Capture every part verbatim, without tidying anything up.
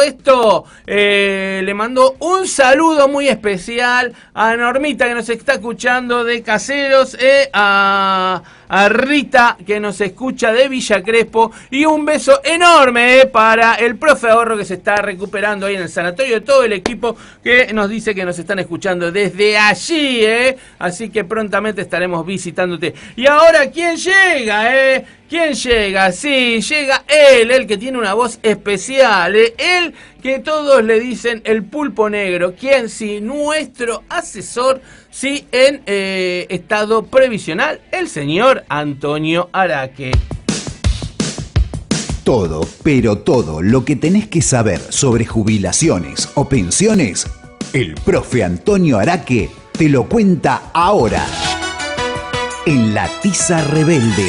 esto, eh, le mando un saludo muy especial a Normita, que nos está escuchando de Caseros, eh, a, a Rita, que nos escucha de Villa Crespo, y un beso enorme eh, para el profe Ahorro, que se está recuperando ahí en el sanatorio, de todo el equipo que nos dice que nos están escuchando desde allí, eh. Así que prontamente estaremos visitándote. Y ahora, ¿quién llega, eh? ¿Quién llega? Sí, llega él, el que tiene una voz especial, ¿eh? Él que todos le dicen el pulpo negro. ¿Quién? Sí, nuestro asesor, sí, en eh, estado previsional, el señor Antonio Araque. Todo, pero todo lo que tenés que saber sobre jubilaciones o pensiones, el profe Antonio Araque te lo cuenta ahora, en La Tiza Rebelde.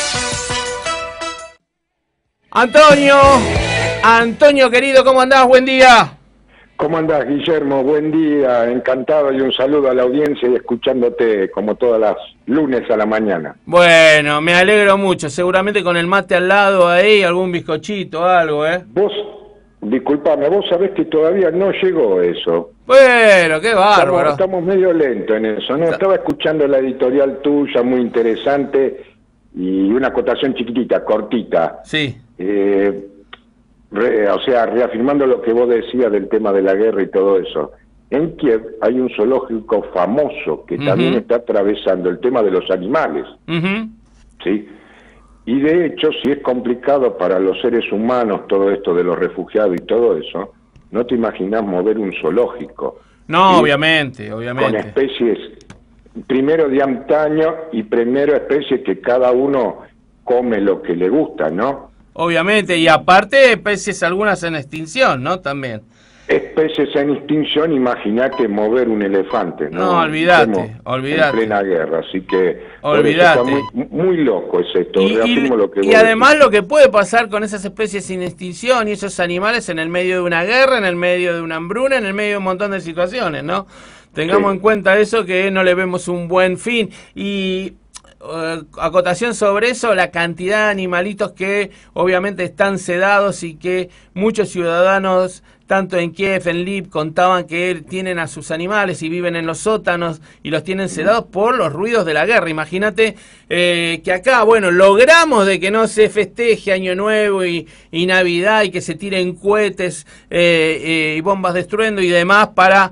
Antonio, Antonio querido, ¿cómo andás? Buen día. ¿Cómo andás, Guillermo? Buen día, encantado, y un saludo a la audiencia y escuchándote como todas las lunes a la mañana. Bueno, me alegro mucho, seguramente con el mate al lado ahí, algún bizcochito, algo, ¿eh? Vos, disculpame, vos sabés que todavía no llegó eso. Bueno, qué bárbaro. Estamos, estamos medio lentos en eso, ¿no? Estaba escuchando la editorial tuya, muy interesante, y una acotación chiquitita, cortita. Sí. Eh, re, o sea, reafirmando lo que vos decías del tema de la guerra y todo eso. En Kiev hay un zoológico famoso que uh-huh. también está atravesando el tema de los animales. Uh-huh. ¿Sí? Y de hecho, si es complicado para los seres humanos todo esto de los refugiados y todo eso, no te imaginás mover un zoológico. No, ¿sí? obviamente, obviamente. Con especies, primero de antaño y primero especies que cada uno come lo que le gusta, ¿no? Obviamente, y aparte especies algunas en extinción, ¿no? También. Especies en extinción, imagínate mover un elefante, ¿no? No, olvídate, olvídate. En plena guerra, así que... Olvídate. Está muy, muy loco es esto, y, y, lo que y además decís. Lo que puede pasar con esas especies en extinción y esos animales en el medio de una guerra, en el medio de una hambruna, en el medio de un montón de situaciones, ¿no? Tengamos sí. en cuenta eso, que no le vemos un buen fin. Y... Uh, acotación sobre eso, la cantidad de animalitos que obviamente están sedados y que muchos ciudadanos, tanto en Kiev, en Lviv, contaban que tienen a sus animales y viven en los sótanos y los tienen sedados por los ruidos de la guerra. Imagínate eh, que acá, bueno, logramos de que no se festeje Año Nuevo y, y Navidad y que se tiren cohetes eh, eh, y bombas de estruendo y demás para...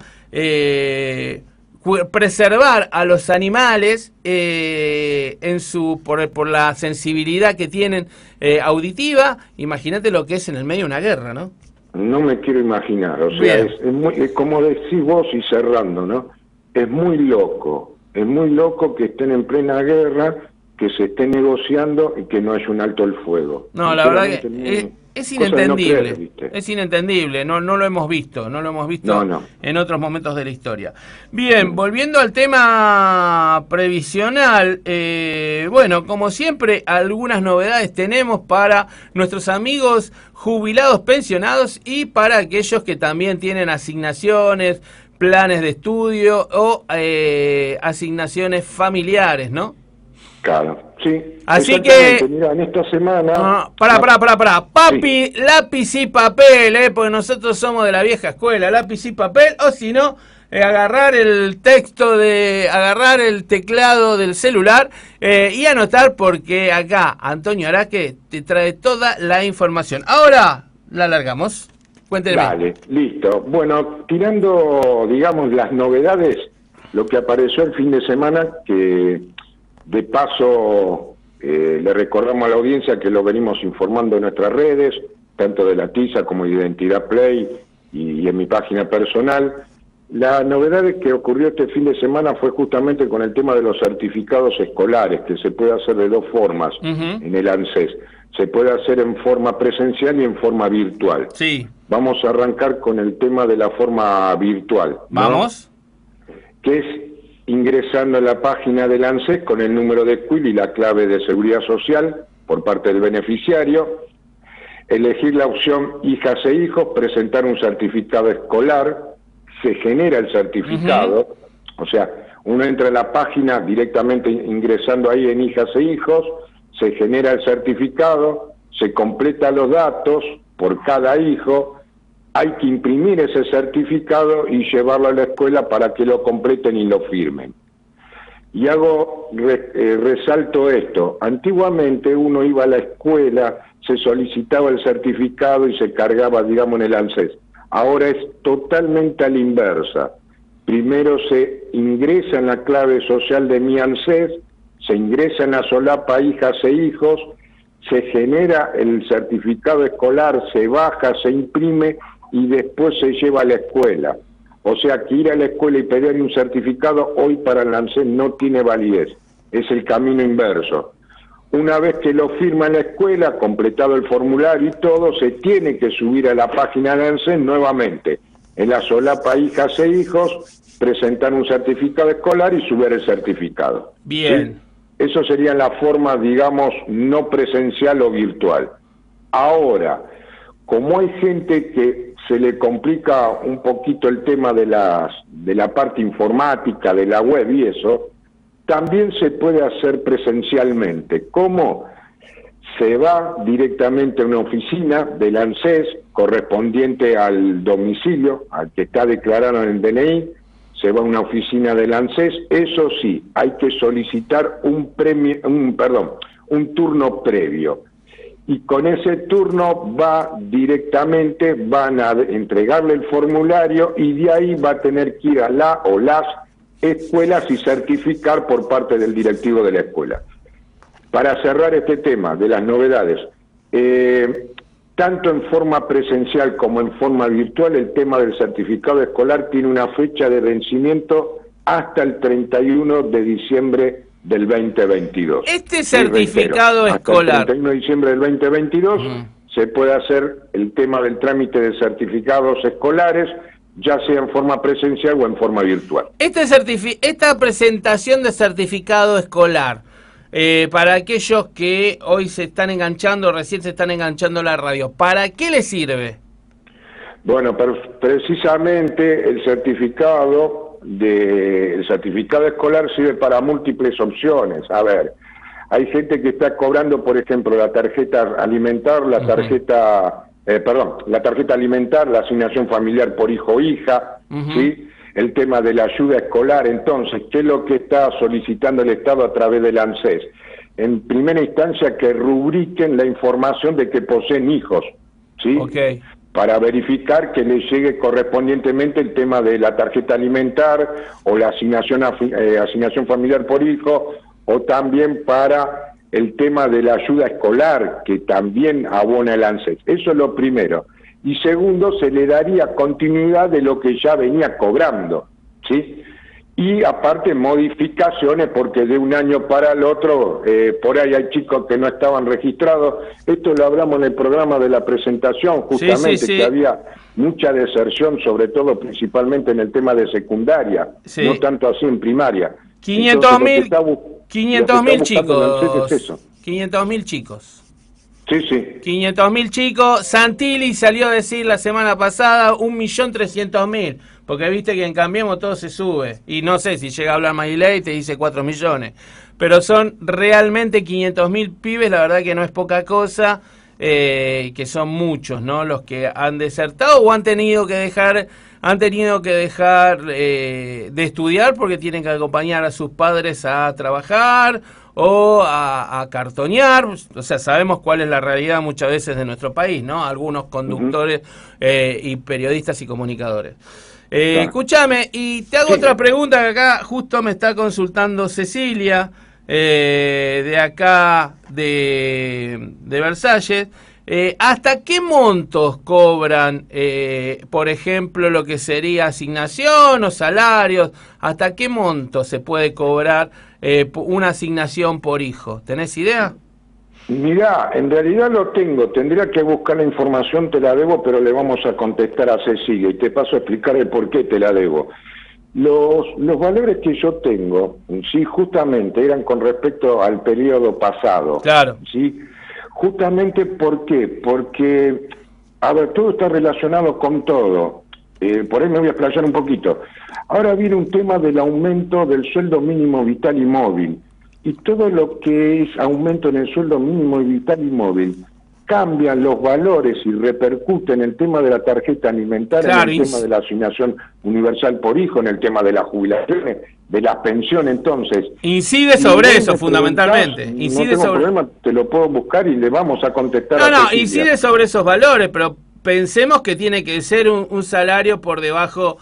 Eh, preservar a los animales eh, en su por, por la sensibilidad que tienen eh, auditiva. Imagínate lo que es en el medio de una guerra, ¿no? No me quiero imaginar, o sea, es, es, muy, es como decís vos y cerrando, ¿no? Es muy loco, es muy loco que estén en plena guerra, que se esté negociando y que no haya un alto el fuego. No, la verdad que... Es, Es inentendible, no creer, es inentendible, no, no lo hemos visto, no lo hemos visto no, no. en otros momentos de la historia. Bien, volviendo al tema previsional, eh, bueno, como siempre, algunas novedades tenemos para nuestros amigos jubilados pensionados y para aquellos que también tienen asignaciones, planes de estudio o eh, asignaciones familiares, ¿no? Claro, sí. Así que... Mira, en esta semana... Ah, pará, pará, pará, pará. Papi, sí. Lápiz y papel, ¿eh? Porque nosotros somos de la vieja escuela. Lápiz y papel, o si no, eh, agarrar el texto de... Agarrar el teclado del celular eh, y anotar, porque acá Antonio Araque te trae toda la información. Ahora la largamos. Cuénteme. Vale, listo. Bueno, tirando, digamos, las novedades, lo que apareció el fin de semana, que... De paso, eh, le recordamos a la audiencia que lo venimos informando en nuestras redes, tanto de la Tiza como de Identidad Play y, y en mi página personal. La novedad que ocurrió este fin de semana fue justamente con el tema de los certificados escolares, que se puede hacer de dos formas uh-huh. en el ANSES. Se puede hacer en forma presencial y en forma virtual. Sí. Vamos a arrancar con el tema de la forma virtual, ¿no? Vamos. Que es... ingresando en la página del ANSES con el número de C U I L y la clave de seguridad social por parte del beneficiario, elegir la opción hijas e hijos, presentar un certificado escolar, se genera el certificado, uh-huh. o sea, uno entra en la página directamente ingresando ahí en hijas e hijos, se genera el certificado, se completan los datos por cada hijo, hay que imprimir ese certificado y llevarlo a la escuela para que lo completen y lo firmen. Y hago, re, eh, resalto esto, antiguamente uno iba a la escuela, se solicitaba el certificado y se cargaba, digamos, en el ANSES. Ahora es totalmente a la inversa. Primero se ingresa en la clave social de mi ANSES, se ingresa en la solapa hijas e hijos, se genera el certificado escolar, se baja, se imprime y después se lleva a la escuela. O sea que ir a la escuela y pedir un certificado hoy para el ANSES no tiene validez, es el camino inverso. Una vez que lo firma en la escuela, completado el formulario y todo, se tiene que subir a la página de ANSES nuevamente. En la solapa hijas e hijos, presentar un certificado escolar y subir el certificado. Bien. ¿Sí? Eso sería la forma, digamos, no presencial o virtual. Ahora, como hay gente que se le complica un poquito el tema de, las, de la parte informática, de la web y eso, también se puede hacer presencialmente. ¿Cómo? Se va directamente a una oficina del ANSES correspondiente al domicilio, al que está declarado en el D N I, se va a una oficina del ANSES, eso sí, hay que solicitar un premio, un, perdón, un turno previo. Y con ese turno va directamente, van a entregarle el formulario y de ahí va a tener que ir a la o las escuelas y certificar por parte del directivo de la escuela. Para cerrar este tema de las novedades, eh, tanto en forma presencial como en forma virtual, el tema del certificado escolar tiene una fecha de vencimiento hasta el treinta y uno de diciembre del veinte veintidós. Este certificado reitero, escolar... Hasta el treinta y uno de diciembre del veinte veintidós uh-huh. se puede hacer el tema del trámite de certificados escolares, ya sea en forma presencial o en forma virtual. Este certifi- esta presentación de certificado escolar, Eh, para aquellos que hoy se están enganchando, recién se están enganchando a la radio, ¿para qué les sirve? Bueno, precisamente el certificado de el certificado escolar sirve para múltiples opciones. A ver, hay gente que está cobrando, por ejemplo, la tarjeta alimentar, la tarjeta, uh-huh. eh, perdón, la tarjeta alimentar, la asignación familiar por hijo o hija, uh-huh. ¿sí? El tema de la ayuda escolar. Entonces, ¿qué es lo que está solicitando el Estado a través del ANSES? En primera instancia, que rubriquen la información de que poseen hijos, ¿sí? Okay. Para verificar que les llegue correspondientemente el tema de la tarjeta alimentar o la asignación, eh, asignación familiar por hijo, o también para el tema de la ayuda escolar, que también abona el ANSES. Eso es lo primero. Y segundo, se le daría continuidad de lo que ya venía cobrando, ¿sí? Y aparte modificaciones, porque de un año para el otro, eh, por ahí hay chicos que no estaban registrados. Esto lo hablamos en el programa de la presentación, justamente, sí, sí, sí. que había mucha deserción, sobre todo principalmente en el tema de secundaria, sí. no tanto así en primaria. quinientos mil chicos, es quinientos mil chicos. Sí, sí. quinientos mil chicos. Santilli salió a decir la semana pasada un millón trescientos mil, porque viste que en Cambiemos todo se sube. Y no sé si llega a hablar Marilei y te dice cuatro millones. Pero son realmente quinientos mil pibes, la verdad que no es poca cosa, eh, que son muchos, ¿no? Los que han desertado o han tenido que dejar, han tenido que dejar eh, de estudiar porque tienen que acompañar a sus padres a trabajar o a, a cartonear. O sea, sabemos cuál es la realidad muchas veces de nuestro país, ¿no? Algunos conductores uh-huh. eh, y periodistas y comunicadores. Eh, claro. Escúchame, y te hago sí. otra pregunta que acá justo me está consultando Cecilia, eh, de acá de, de Versalles. Eh, ¿Hasta qué montos cobran, eh, por ejemplo, lo que sería asignación o salarios? ¿Hasta qué monto se puede cobrar eh, una asignación por hijo? ¿Tenés idea? Mirá, en realidad lo tengo. Tendría que buscar la información, te la debo, pero le vamos a contestar a Cecilia y te paso a explicar el por qué te la debo. Los, los valores que yo tengo, sí, justamente eran con respecto al periodo pasado. Claro. Sí. Justamente, ¿por qué? Porque, a ver, todo está relacionado con todo. Eh, por ahí me voy a explayar un poquito. Ahora viene un tema del aumento del sueldo mínimo vital y móvil. Y todo lo que es aumento en el sueldo mínimo vital y móvil cambian los valores y repercute en el tema de la tarjeta alimentaria, claro, en el tema de la asignación universal por hijo, en el tema de las jubilaciones, de las pensiones, entonces... Incide sobre eso, fundamentalmente. Incide no tengo sobre... problema, te lo puedo buscar y le vamos a contestar no, a No, no, Cecilia. incide sobre esos valores, pero pensemos que tiene que ser un, un salario por debajo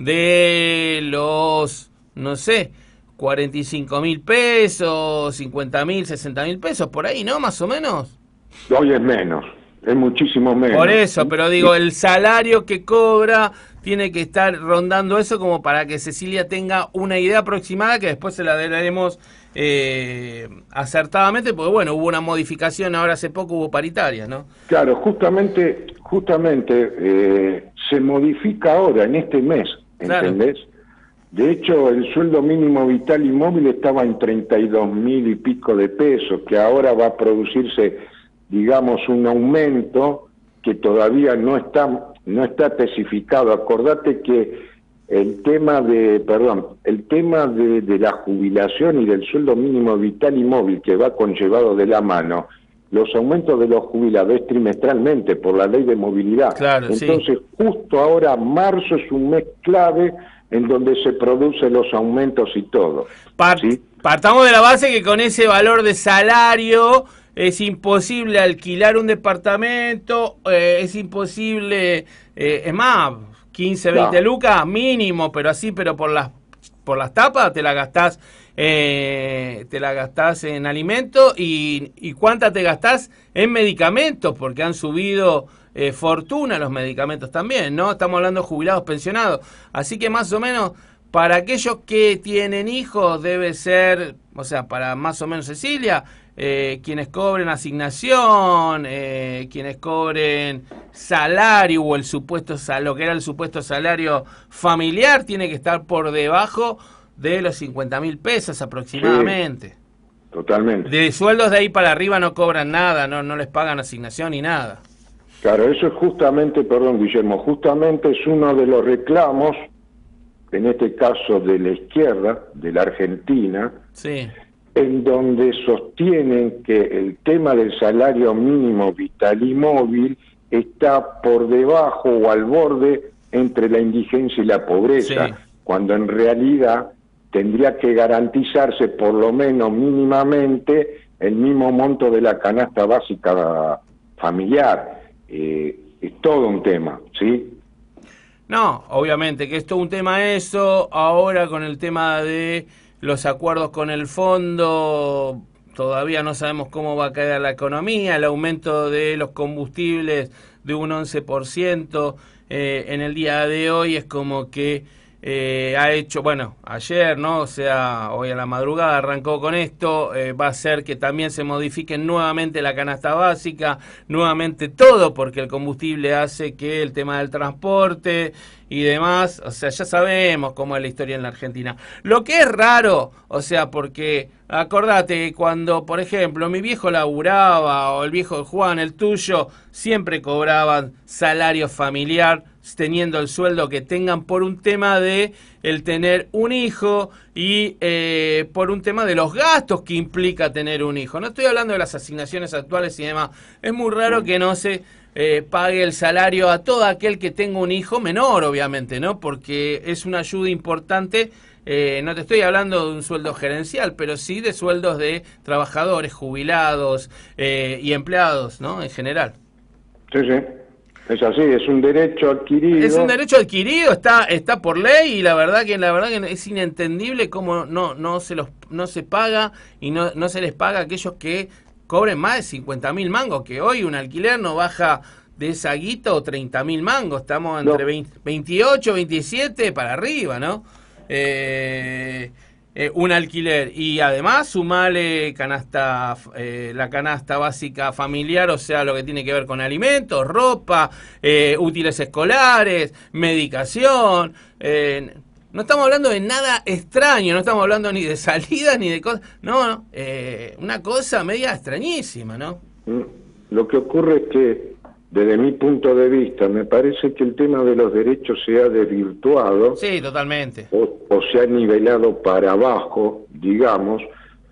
de los, no sé, cuarenta y cinco mil pesos, cincuenta mil, sesenta mil pesos, por ahí, ¿no? Más o menos. Hoy es menos, es muchísimo menos. Por eso, pero digo, el salario que cobra tiene que estar rondando eso como para que Cecilia tenga una idea aproximada que después se la daremos eh, acertadamente, porque bueno, hubo una modificación ahora hace poco, hubo paritarias, ¿no? Claro, justamente, justamente eh, se modifica ahora, en este mes, ¿entendés? Claro. De hecho, el sueldo mínimo vital y móvil estaba en treinta y dos mil y pico de pesos, que ahora va a producirse, digamos, un aumento que todavía no está, no está especificado. Acordate que el tema de, perdón, el tema de, de la jubilación y del sueldo mínimo vital y móvil que va conllevado de la mano, los aumentos de los jubilados es trimestralmente por la ley de movilidad. Claro, Entonces, sí. Justo ahora, marzo es un mes clave en donde se producen los aumentos y todo. Part ¿sí? Partamos de la base que con ese valor de salario es imposible alquilar un departamento, eh, es imposible, eh, es más, quince, veinte no. lucas mínimo, pero así, pero por las por las tapas te la gastás, eh, te la gastás en alimentos y, y cuánta te gastás en medicamentos, porque han subido eh, fortuna los medicamentos también, ¿no? Estamos hablando de jubilados, pensionados, así que más o menos para aquellos que tienen hijos debe ser, o sea, para más o menos Cecilia, eh, quienes cobren asignación, eh, quienes cobren salario o el supuesto lo que era el supuesto salario familiar, tiene que estar por debajo de los cincuenta mil pesos aproximadamente. Sí, totalmente. De sueldos de ahí para arriba no cobran nada, no, no les pagan asignación ni nada. Claro, eso es justamente, perdón Guillermo, justamente es uno de los reclamos, en este caso de la izquierda, de la Argentina, sí. en donde sostienen que el tema del salario mínimo vital y móvil está por debajo o al borde entre la indigencia y la pobreza, sí. cuando en realidad tendría que garantizarse por lo menos mínimamente el mismo monto de la canasta básica familiar. Eh, es todo un tema, ¿sí? No, obviamente que es todo un tema eso, ahora con el tema de los acuerdos con el fondo, todavía no sabemos cómo va a caer la economía, el aumento de los combustibles de un once por ciento eh, en el día de hoy es como que eh, ha hecho, bueno, ayer, ¿no? O sea, hoy a la madrugada arrancó con esto, eh, va a ser que también se modifique nuevamente la canasta básica, nuevamente todo, porque el combustible hace que el tema del transporte y demás, o sea, ya sabemos cómo es la historia en la Argentina. Lo que es raro, o sea, porque acordate, cuando, por ejemplo, mi viejo laburaba, o el viejo de Juan, el tuyo, siempre cobraban salario familiar, teniendo el sueldo que tengan por un tema de el tener un hijo y eh, por un tema de los gastos que implica tener un hijo. No estoy hablando de las asignaciones actuales y demás. Es muy raro que no se eh, pague el salario a todo aquel que tenga un hijo menor, obviamente, ¿no? Porque es una ayuda importante. Eh, no te estoy hablando de un sueldo gerencial, pero sí de sueldos de trabajadores, jubilados eh, y empleados, ¿no? En general. Sí, sí. Es así, es un derecho adquirido. Es un derecho adquirido, está está por ley y la verdad que la verdad que es inentendible cómo no no se los no se paga y no no se les paga a aquellos que cobren más de cincuenta mil mangos, que hoy un alquiler no baja de esa guita o treinta mil mangos, estamos entre no. veintiocho, veintisiete para arriba, ¿no? Eh, eh, un alquiler y además sumale canasta eh, la canasta básica familiar, o sea, lo que tiene que ver con alimentos, ropa, eh, útiles escolares, medicación. Eh, no estamos hablando de nada extraño, no estamos hablando ni de salidas ni de cosas, no, no eh, una cosa media extrañísima, ¿no? Lo que ocurre es que desde mi punto de vista, me parece que el tema de los derechos se ha desvirtuado. Sí, totalmente. O, o se ha nivelado para abajo, digamos,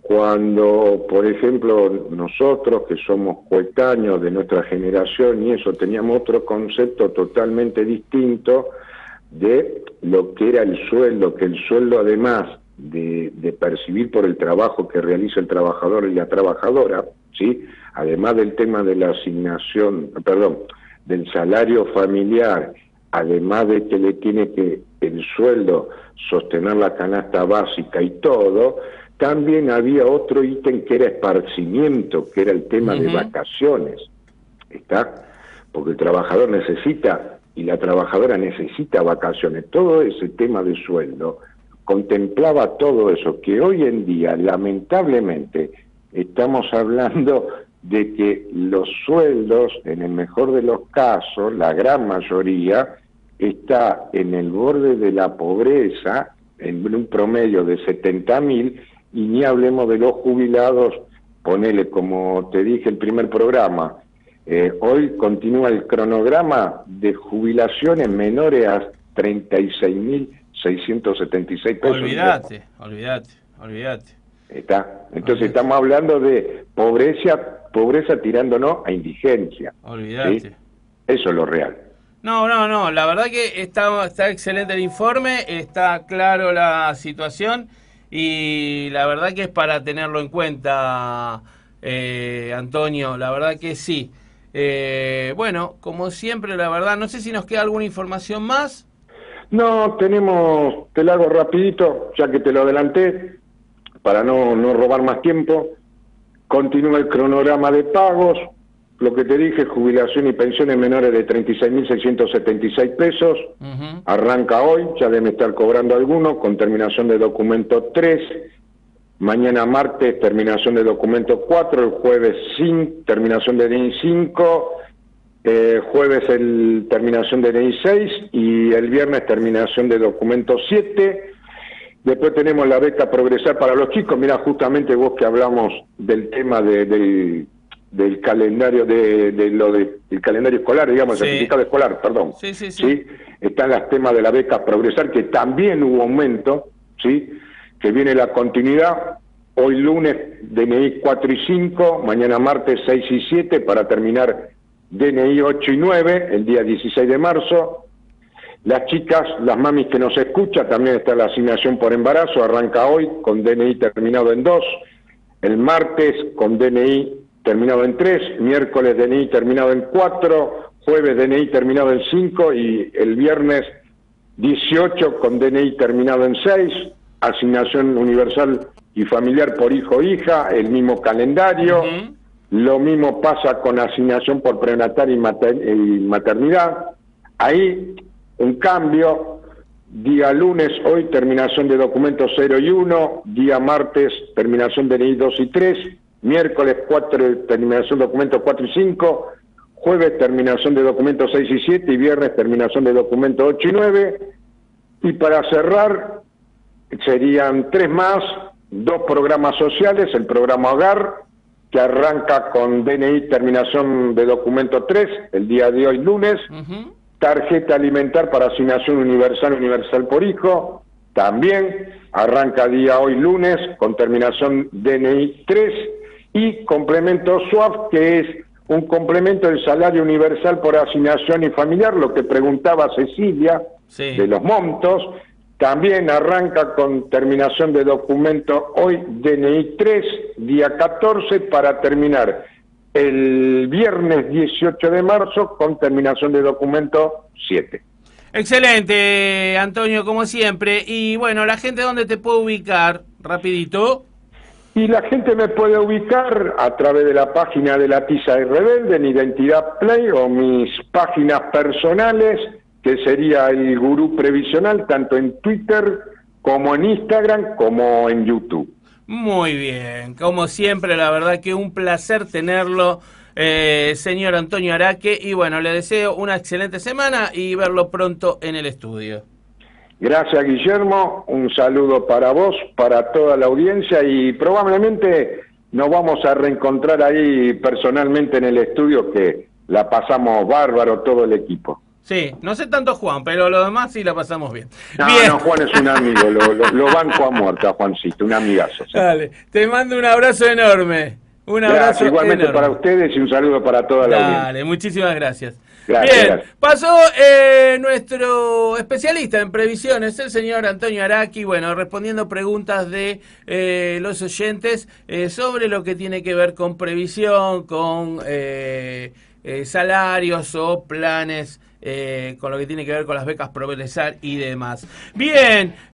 cuando, por ejemplo, nosotros que somos coetáneos de nuestra generación y eso, teníamos otro concepto totalmente distinto de lo que era el sueldo, que el sueldo además de, de percibir por el trabajo que realiza el trabajador y la trabajadora, ¿sí? Además del tema de la asignación, perdón, del salario familiar, además de que le tiene que el sueldo sostener la canasta básica y todo, también había otro ítem que era esparcimiento, que era el tema uh-huh. de vacaciones, ¿está? Porque el trabajador necesita y la trabajadora necesita vacaciones. Todo ese tema de sueldo contemplaba todo eso, que hoy en día, lamentablemente, estamos hablando de que los sueldos, en el mejor de los casos, la gran mayoría, está en el borde de la pobreza, en un promedio de setenta mil, y ni hablemos de los jubilados, ponele, como te dije el primer programa, eh, hoy continúa el cronograma de jubilaciones menores a treinta y seis mil seiscientos setenta y seis pesos. Olvídate, olvídate, olvídate. Está. Entonces olvídate. Estamos hablando de pobreza, pobreza tirándonos a indigencia. Olvídate. ¿Sí? Eso es lo real. No, no, no, la verdad que está, está excelente el informe, está claro la situación y la verdad que es para tenerlo en cuenta, eh, Antonio, la verdad que sí. Eh, bueno, como siempre, la verdad, no sé si nos queda alguna información más. No, tenemos, te lo hago rapidito, ya que te lo adelanté, para no, no robar más tiempo. Continúa el cronograma de pagos, lo que te dije, jubilación y pensiones menores de treinta y seis mil seiscientos setenta y seis pesos, uh-huh. Arranca hoy, ya deben estar cobrando algunos, con terminación de documento tres, mañana martes terminación de documento cuatro, el jueves sin terminación de D N I cinco, eh, jueves el terminación de D N I seis y el viernes terminación de documento siete. Después tenemos la beca Progresar para los chicos. Mira, justamente vos que hablamos del tema de, del, del calendario de, de lo de, el calendario escolar, digamos, sí. El certificado escolar, perdón. Sí, sí, sí. ¿Sí? Están los temas de la beca Progresar, que también hubo aumento, ¿sí? Que viene la continuidad. Hoy lunes D N I cuatro y cinco, mañana martes seis y siete, para terminar D N I ocho y nueve, el día dieciséis de marzo. Las chicas, las mamis que nos escuchan, también está la asignación por embarazo, arranca hoy con D N I terminado en dos, el martes con D N I terminado en tres, miércoles D N I terminado en cuatro, jueves D N I terminado en cinco y el viernes dieciocho con D N I terminado en seis, asignación universal y familiar por hijo o hija, el mismo calendario. Uh-huh. Lo mismo pasa con asignación por prenatal y, mater y maternidad. Ahí un cambio, día lunes, hoy terminación de documentos cero y uno, día martes terminación de D N I dos y tres, miércoles cuatro, terminación de documentos cuatro y cinco, jueves terminación de documentos seis y siete y viernes terminación de documentos ocho y nueve. Y para cerrar, serían tres más, dos programas sociales, el programa Hogar, que arranca con D N I terminación de documento tres, el día de hoy lunes, uh-huh. Tarjeta alimentar para asignación universal, universal por hijo, también arranca día hoy lunes con terminación D N I tres, y complemento S U A F, que es un complemento del salario universal por asignación y familiar, lo que preguntaba Cecilia, sí. De los montos. También arranca con terminación de documento hoy D N I tres, día catorce, para terminar el viernes dieciocho de marzo con terminación de documento siete. Excelente, Antonio, como siempre. Y bueno, la gente, ¿dónde te puede ubicar? Rapidito. Y la gente me puede ubicar a través de la página de La Tiza y Rebelde en Identidad Play, o mis páginas personales, que sería el Gurú Previsional, tanto en Twitter como en Instagram como en YouTube. Muy bien, como siempre, la verdad que un placer tenerlo, eh, señor Antonio Araque, y bueno, le deseo una excelente semana y verlo pronto en el estudio. Gracias, Guillermo, un saludo para vos, para toda la audiencia, y probablemente nos vamos a reencontrar ahí personalmente en el estudio, que la pasamos bárbaro todo el equipo. Sí, no sé tanto Juan, pero lo demás sí la pasamos bien. No, bien. no, Juan es un amigo, lo, lo, lo banco a muerte a Juancito, un amigazo. ¿Sí? Dale, te mando un abrazo enorme. Un Gracias, abrazo igualmente enorme. para ustedes y un saludo para toda la audiencia. Dale, muchísimas gracias. Gracias, Bien, gracias. pasó eh, nuestro especialista en previsiones, el señor Antonio Araki, bueno, respondiendo preguntas de eh, los oyentes eh, sobre lo que tiene que ver con previsión, con eh, eh, salarios o planes, eh, con lo que tiene que ver con las becas Progresar y demás. Bien,